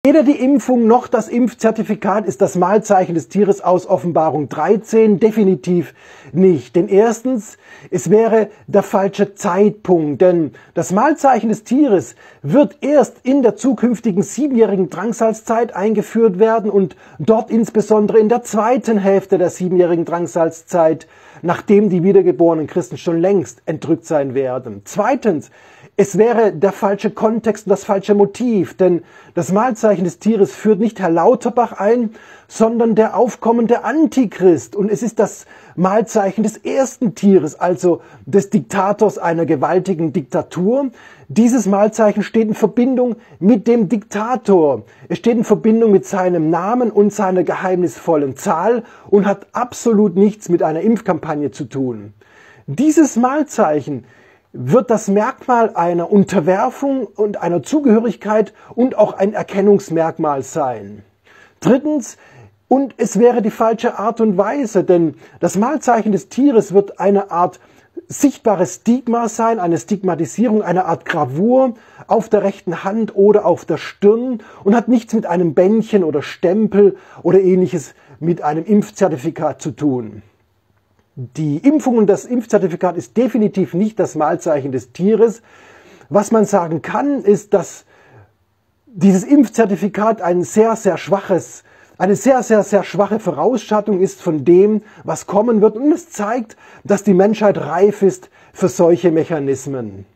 Weder die Impfung noch das Impfzertifikat ist das Mahlzeichen des Tieres aus Offenbarung 13, definitiv nicht. Denn erstens, es wäre der falsche Zeitpunkt, denn das Mahlzeichen des Tieres wird erst in der zukünftigen 7-jährigen Drangsalzzeit eingeführt werden und dort insbesondere in der zweiten Hälfte der 7-jährigen Drangsalzzeit, nachdem die wiedergeborenen Christen schon längst entrückt sein werden. Zweitens, es wäre der falsche Kontext und das falsche Motiv, denn das Mahlzeichen des Tieres führt nicht Herr Lauterbach ein, sondern der aufkommende Antichrist. Und es ist das Mahlzeichen des ersten Tieres, also des Diktators einer gewaltigen Diktatur. Dieses Mahlzeichen steht in Verbindung mit dem Diktator. Es steht in Verbindung mit seinem Namen und seiner geheimnisvollen Zahl und hat absolut nichts mit einer Impfkampagne zu tun. Dieses Mahlzeichen wird das Merkmal einer Unterwerfung und einer Zugehörigkeit und auch ein Erkennungsmerkmal sein. Drittens, und es wäre die falsche Art und Weise, denn das Mahlzeichen des Tieres wird eine Art sichtbares Stigma sein, eine Stigmatisierung, eine Art Gravur auf der rechten Hand oder auf der Stirn und hat nichts mit einem Bändchen oder Stempel oder ähnliches mit einem Impfzertifikat zu tun. Die Impfung und das Impfzertifikat ist definitiv nicht das Mahlzeichen des Tieres. Was man sagen kann, ist, dass dieses Impfzertifikat eine sehr, sehr schwache Vorausschattung ist von dem, was kommen wird. Und es zeigt, dass die Menschheit reif ist für solche Mechanismen.